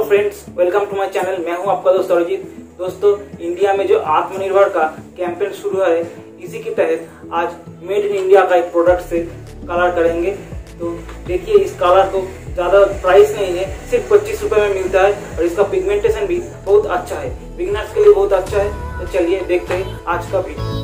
Friends, welcome to my channel. मैं हूं आपका दोस्त अरिजीत। दोस्तों, इंडिया में जो आत्मनिर्भर का कैंपेन शुरू है, इसी के तहत आज मेड इन इंडिया का एक प्रोडक्ट से कलर करेंगे। तो देखिए, इस कलर को ज्यादा प्राइस नहीं है, सिर्फ 25 रुपए में मिलता है और इसका पिगमेंटेशन भी बहुत अच्छा है, बिगिनर्स के लिए बहुत अच्छा है। तो चलिए देखते हैं आज का वीडियो।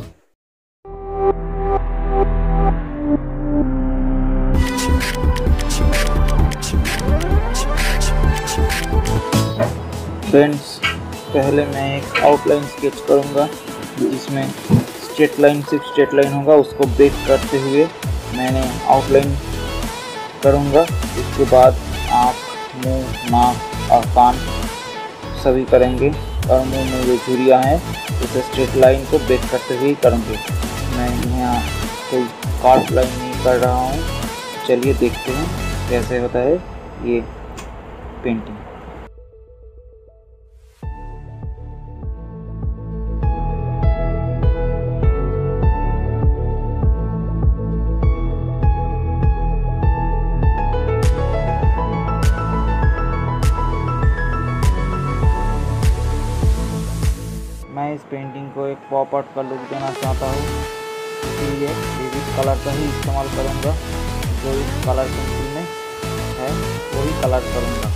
फ्रेंड्स, पहले मैं एक आउटलाइन स्केच करूंगा जिसमें सिर्फ स्ट्रेट लाइन होगा। उसको ब्रेक करते हुए मैंने आउटलाइन करूंगा। इसके बाद आँख, मुंह, नाक और कान सभी करेंगे और मुंह में जो झुर्रियाँ हैं उसे स्ट्रेट लाइन को ब्रेक करते हुए करूँगे। मैं यहाँ कोई कार्व लाइन नहीं कर रहा हूँ। चलिए देखते हैं कैसे होता है ये पेंटिंग। मैं इस पेंटिंग को एक पॉप आर्ट का लुक देना चाहता हूँ, इसलिए विविध कलर का ही इस्तेमाल करूँगा। जो इस कलर पेंसिल में है वही कलर करूँगा।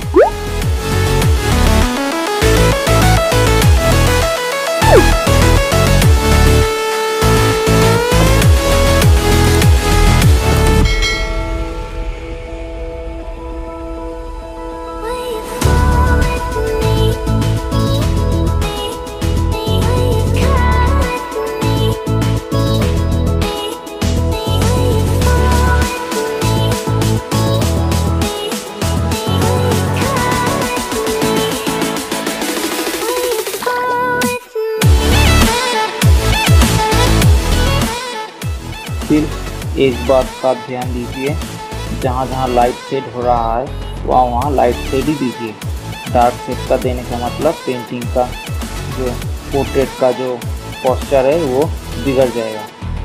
सिर्फ एक बात का ध्यान दीजिए, जहाँ जहाँ लाइट शेड हो रहा है वहाँ लाइट शेड ही दीजिए। डार्क शेड का देने का मतलब पेंटिंग का जो पोर्ट्रेट का जो पोस्चर है वो बिगड़ जाएगा।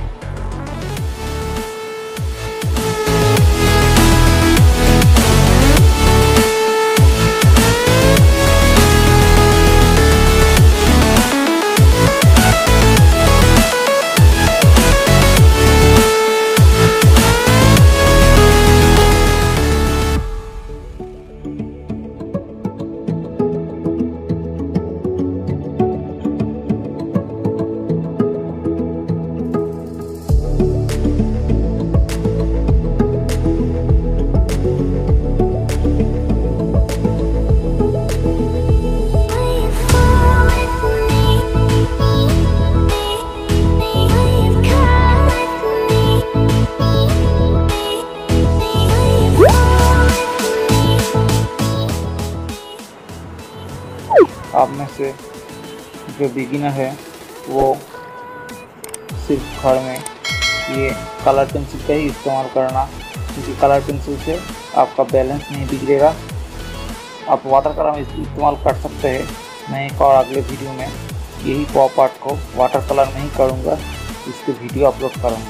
आप में से जो बिगिनर है वो सिर्फ घर में ये कलर पेंसिल का ही इस्तेमाल करना, क्योंकि कलर पेंसिल से आपका बैलेंस नहीं बिगड़ेगा। आप वाटर कलर में इस्तेमाल कर सकते हैं। मैं एक और अगले वीडियो में यही पॉप आर्ट को वाटर कलर में ही करूँगा, इसके वीडियो अपलोड करूँगा।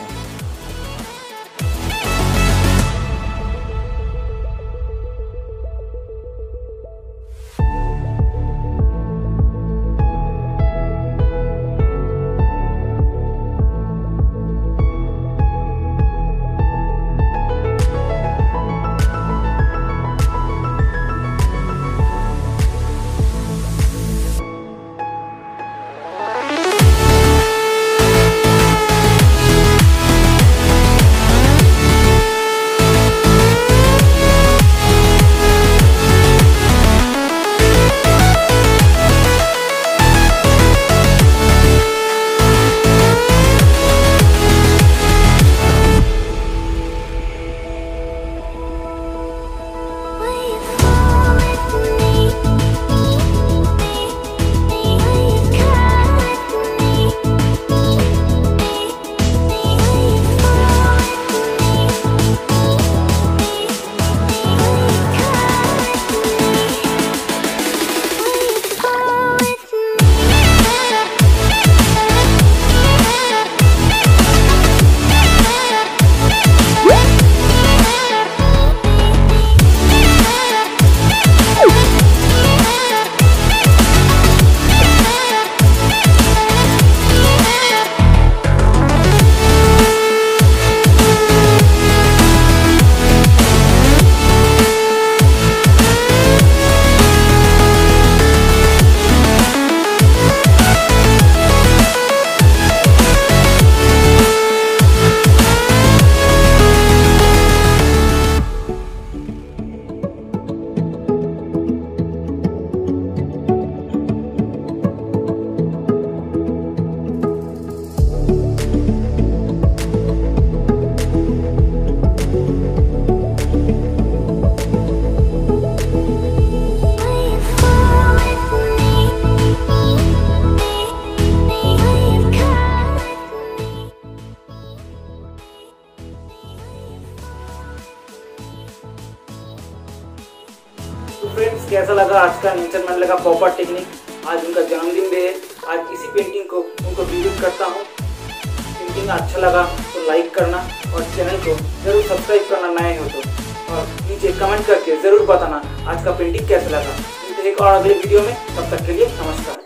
फ्रेंड्स, कैसा लगा आज का नेल्सन मंडेला का प्रॉपर टेक्निक। आज उनका जन्मदिन भी है। आज इसी पेंटिंग को उनको विजिट करता हूँ। पेंटिंग अच्छा लगा तो लाइक करना और चैनल को जरूर सब्सक्राइब करना नए हो तो, और नीचे कमेंट करके जरूर बताना आज का पेंटिंग कैसा लगा। मिलते हैं एक और अगले वीडियो में, तब तक के लिए नमस्कार।